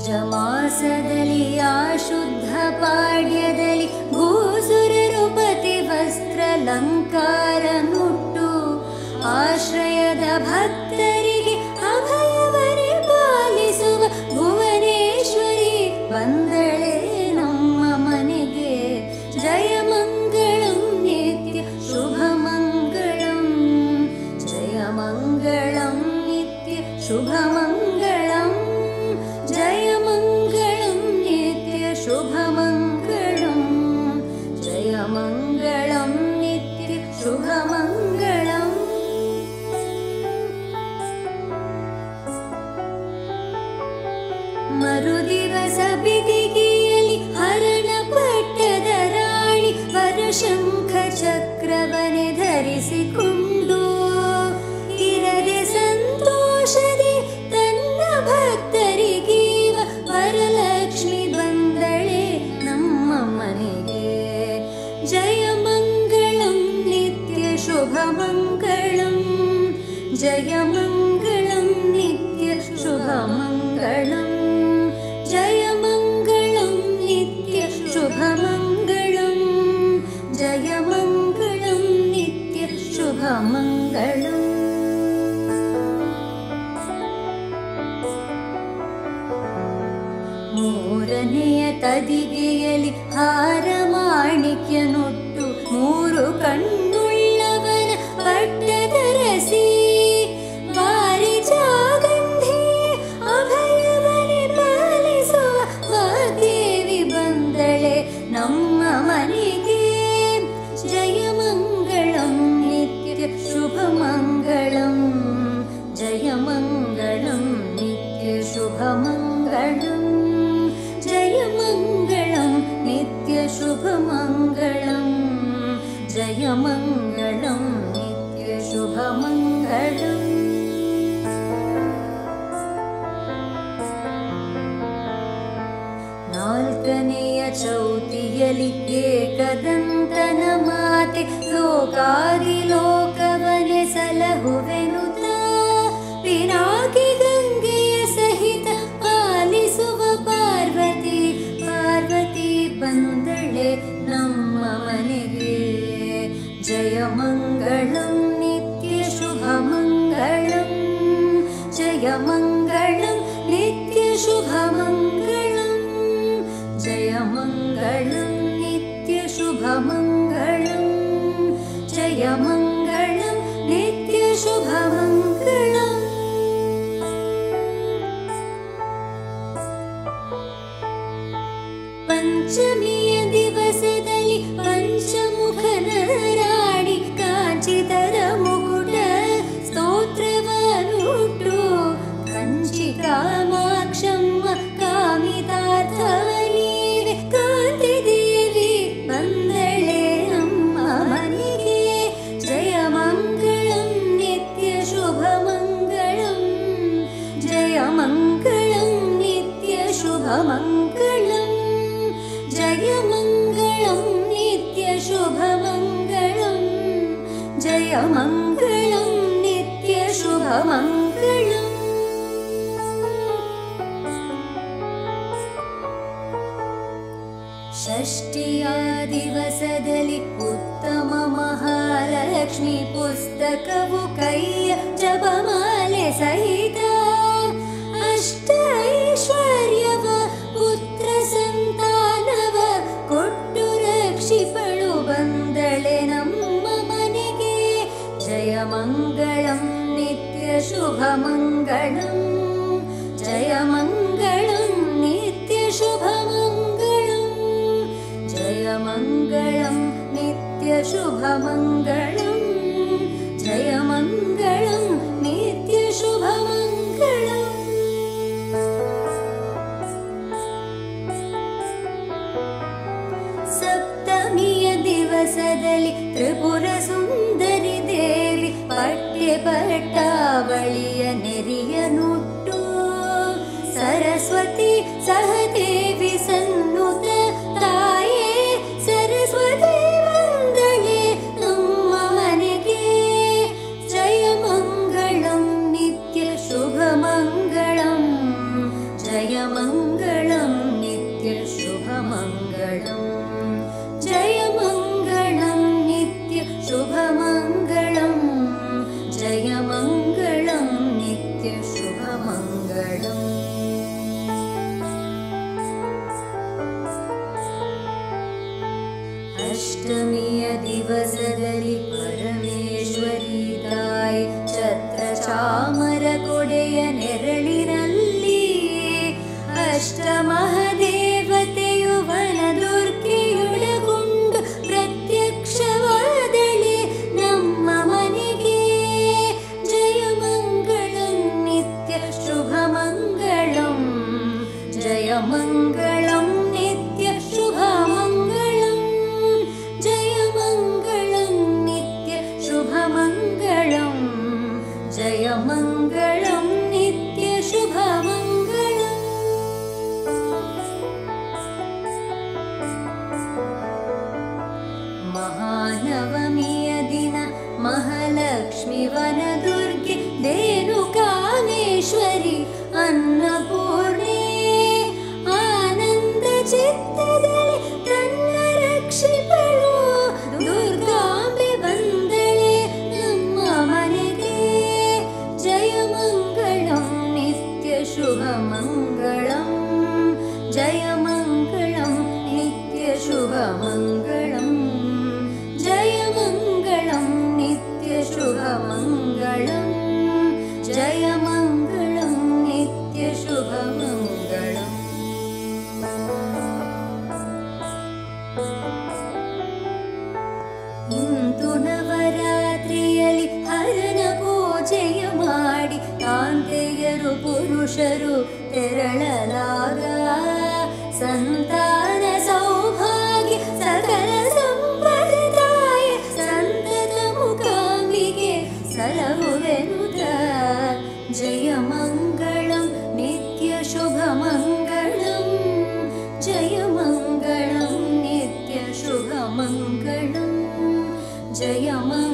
ಮಾಸದಲ್ಲಿ ಶುದ್ಧ ಪಾಡ್ಯದಲ್ಲಿ ಭೂಸುರರು ಪತಿ ವಸ್ತ್ರಾಲಂಕಾರ ನುಟ್ಟು ಆಶ್ರಯದ ಭಕ್ತರಿಗೆ ಅಭಯವನೆ ಪಾಲಿಸುವ ಭುವನೇಶ್ವರಿ ಬಂದಳೆ ನಮ್ಮ ಮನೆಗೆ. ಜಯ ಮಂಗಳಂ ನಿತ್ಯ ಶುಭ ಮಂಗಳಂ, ಜಯ ಮಂಗಳಂ ನಿತ್ಯ ಶುಭ ಮಂಗಳಂ, ಜಯ ಮಂಗಳಂ ನಿತ್ಯ ಶುಭ ಮಂಗಳಂ, ಜಯ ಮಂಗಳಂ ನಿತ್ಯ ಶುಭ ಮಂಗಳಂ. ಮರುದಿವಸ ಬಿದಿಗೆಯಲ್ಲಿ ಹರಣ ಪಟ್ಟದ ರಾಣಿ ವರಶಂಖ ಚಕ್ರವನೆ ಧರಿಸಿಕೊಂಡು ಇರದೆ ಸಂತೋಷದೆ ತನ್ನ ಭಕ್ತರಿಗೀವ ವರಲಕ್ಷ್ಮಿ ಬಂದಳೆ ನಮ್ಮ ಮನೆಗೆ. ಜಯ ಮಂಗಳಂ ನಿತ್ಯ ಶುಭ ಮಂಗಳಂ, ಜಯ ಮಂಗಳಂ ನಿತ್ಯ ಶುಭ ಮಂಗಳಂ, ಜಯ ಮಂಗಳಂ ನಿತ್ಯ ಶುಭ ಮಂಗಳಂ, ಜಯ ಮಂಗಳಂ ನಿತ್ಯ ಶುಭ ಮಂಗಳಂ. ಮೂರನೆಯ ತದಿಗೆಯಲ್ಲಿ ಹಾರ ಮಾಣಿಕ್ಯ ನುಟ್ಟು ಮೂರು ಕಣ್ಣುಳ್ಳವನ ಪಟ್ಟದರಸಿ ವಾರಿಜಾಗಂಧಿ ಅಭಯವನೆ ಪಾಲಿಸುವ ವಾಗ್ದೇವಿ ಬಂದಳೆ ನಮ್ಮ ಮನೆಗೆ. ಜಯ ಮಂಗಳಂ ನಿತ್ಯ ಶುಭ ಮಂಗಳಂ, ಜಯ ಮಂಗಳಂ ನಿತ್ಯ ಶುಭ ಮಂಗಳಂ, ಜಯ ಮಂಗಳಂ ನಿತ್ಯ ಶುಭ ಮಂಗಳಂ, ಜಯ ಮಂಗಳಂ ನಿತ್ಯ ಶುಭ ಮಂಗಳಂ. ನಾಲ್ಕನೆಯ ಚೌತಿಯಲ್ಲಿ ಏಕದಂತನ ಮಾತೆ ಲೋಕಾದಿಲೋಕವನೆ ಸಲಹುವೆನುತ ಪಿನಾಕಿ ಗಂಗೆಯ ಸಹಿತ ಪಾಲಿಸುವ ಪಾರ್ವತಿ, ಪಾರ್ವತಿ ಬಂದಳೆ ನಮ್ಮ ಮನೆಗೆ. ಜಯ ಮಂಗಳಂ ನಿತ್ಯ ಶುಭ ಮಂಗಳಂ, ಜಯ ಮಂಗಳಂ ನಿತ್ಯ ಶುಭ ಮಂಗಳಂ, ಜಯ ಮಂಗಳಂ ನಿತ್ಯ ಶುಭ ಮಂಗಳಂ, ಜಯ ಮಂಗಳಂ ನಿತ್ಯ ಶುಭ ಮಂಗಳಂ. ಪಂಚಮಿಯ ದಿವಸದಲ್ಲಿ ಪಂಚಮುಖನ ರಾಣಿ ಕಾಂಚಿತರ ಮುಕುಟ ಸ್ತೋತ್ರವನ್ನುಟ್ಟು ಕಂಚಿ ಕಾಮಾಕ್ಷಮ್ಮ ಕಾಮಿತಾರ್ಥವನೀವೆ ಕಾಂತಿ ದೇವಿ ಬಂದಳೆ ನಮ್ಮ ಮನೆಗೆ. ಜಯ ಮಂಗಳಂ ನಿತ್ಯ ಶುಭ ಮಂಗಳಂ, ಜಯ ಮಂಗಳಂ ನಿತ್ಯ ಶುಭ ಮಂಗಳಂ, ಜಯ ಮಂಗಳಂ ನಿತ್ಯ ಶುಭ ಮಂಗಳಂ, ಜಯ ಮಂಗಳಂ ನಿತ್ಯ ಶುಭ ಮಂಗಳಂ. ಷಷ್ಠಿಯ ದಿವಸದಲ್ಲಿ ಉತ್ತಮ ಮಹಾಲಕ್ಷ್ಮಿ ಪುಸ್ತಕವು ಕೈಯ ಜಪಮಾಲೆ ಸಹಿತ ಅಷ್ಟ ಐಶ್ವರ್ಯವ ಪುತ್ರ ಸಂತಾನವ ಕೊಟ್ಟು ರಕ್ಷಿಪಳು ಬಂದಳೆ ನಮ್ಮ ಮನೆಗೆ. ಜಯ ಮಂಗಳಂ ನಿತ್ಯ ಶುಭ ಮಂಗಳಂ, ಜಯ ಮಂಗಳಂ ನಿತ್ಯ ಶುಭ ಮಂಗಳಂ, ಜಯ ಮಂಗಳಂ ನಿತ್ಯ ಶುಭ ಮಂಗಳಂ, ಜಯ ಮಂಗಳಂ ನಿತ್ಯ ಶುಭ ಮಂಗಳಂ. ಸಪ್ತಮಿಯ ದಿವಸದಲ್ಲಿ ತ್ರಿಪುರ ಸುಂದರಿ ದೇವಿ ಪಟ್ಟೆ ಪಟ್ಟಾವಳಿಯ ನೆರಿಯ ನುಟ್ಟು ಸರಸ್ವತಿ ಸಹದೇವಿ ಸನ್ನುತ ತಾಯೇ ಸರಸ್ವತಿ ವಂದನೆ ನಮ್ಮ ಮನೆಗೆ. ಜಯ ಮಂಗಳಂ ನಿತ್ಯ ಶುಭ ಮಂಗಳಂ, ಜಯ ಮಂಗಳ ಚಾಮರ ಕೊಡೆಯ ನೆರಳಿನಲ್ಲಿ ಅಷ್ಟಮಹಾದೇವತೆಯು ವನದುರ್ಗೆಯೊಳಗೊಂಡು ಪ್ರತ್ಯಕ್ಷವಾದಳೆ ನಮ್ಮ ಮನೆಗೆ. ಜಯ ಮಂಗಳಂ ನಿತ್ಯ ಶುಭ ಮಂಗಳಂ, ಜಯ ಮಂಗಳಂ ನಿತ್ಯ ಶುಭ ಮಂಗಳಂ, ಜಯ ಮಂಗಳಂ ನಿತ್ಯ ಶುಭ ಮಂಗಳಂ, ಜಯ ಮಂಗಳಂ ನಿತ್ಯ ಶುಭ ಮಂಗಳಂ. ಮಹಾನವಮಿಯ ದಿನ ಮಹಾಲಕ್ಷ್ಮಿ ವನದುರ್ಗೆ ರೇಣುಕಾಮೇಶ್ವರಿ ಅನ್ನಪೂರ್ಣೆ ಆನಂದ ಚಿತ್ತದಲ್ಲಿ ತನ್ನ ರಕ್ಷಿಪಳು ದುರ್ಗಾಂಬೆ ಬಂದಳೆ ನಮ್ಮ ಮನೆಗೆ. ಜಯ ಮಂಗಳಂ ನಿತ್ಯ ಶುಭ ಮಂಗಳಂ, ಜಯ ಮಂಗಳಂ ನಿತ್ಯ ಶುಭ ಮಂಗಳಂ, ಜಯ ಮಂಗಳಂ ನಿತ್ಯ ಶುಭ ಮಂಗಳಂ, ಜಯ ಮಂಗಳಂ ನಿತ್ಯ ಶುಭ ಮಂಗಳಂ. ಇಂದು ನವರಾತ್ರಿಯಲ್ಲಿ ಹರನ ಪೂಜೆಯ ಮಾಡಿ ಕಾಂತೆಯರು ಪುರುಷರು ತೆರಳಲಾಗ ಸಂತಾನ ಸೌಭಾಗ್ಯ ಸಕಲ ಸಂಪ್ರದಾಯ ಸಂತತ ಮುಖಾಂಬಿಗೆ ಸಲಹುವೆನುತ. ಜಯ ಮಂಗಳಂ ನಿತ್ಯ ಶುಭ ಮಂಗಳಂ, ಜಯ ಮಂಗಳಂ ನಿತ್ಯ ಶುಭ ಮಂಗಳಂ, ಜಯ ಮಂಗಳಂ.